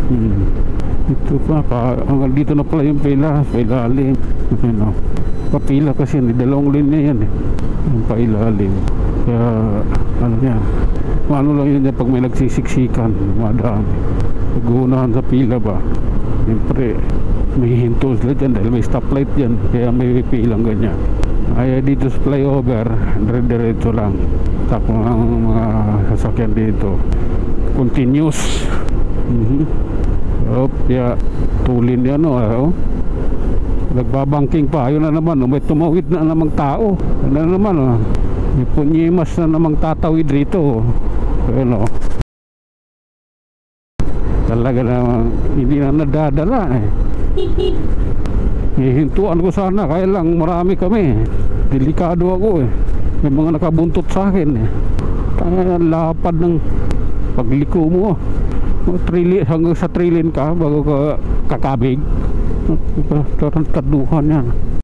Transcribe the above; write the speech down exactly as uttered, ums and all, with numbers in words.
Hmm. Ito pa, pa hanggang dito na pala yung pila, pailalim. Ano, papila kasi yan, dalawang linya yan eh, yung pailalim. Kaya ano yan, ano lang yun yan pag may nagsisiksikan, madami. Naguunahan sa pila ba, siyempre may hinto sila dyan dahil may stoplight dyan, kaya may pilang ganyan. Ay dito sa flyover, dire-diretso lang. Tapos ang mga sasakyan dito continuous. Mm-hmm. Oh, kaya tulin yan o, oh. Nagbabangking pa, yun na naman, oh. May tumawid na namang tao. Ano na naman, oh. May punyimas na namang tatawid rito, oh. Ayun, oh. Talaga naman hindi na nadadala eh. Hihintuan ko sana, kaya lang marami kami. Delikado ako eh, may mga nakabuntot sa akin eh. Kaya lapad ng pagliko mo, trili, hanggang sa trilin ka bago ka kakabig. Taduhan yan.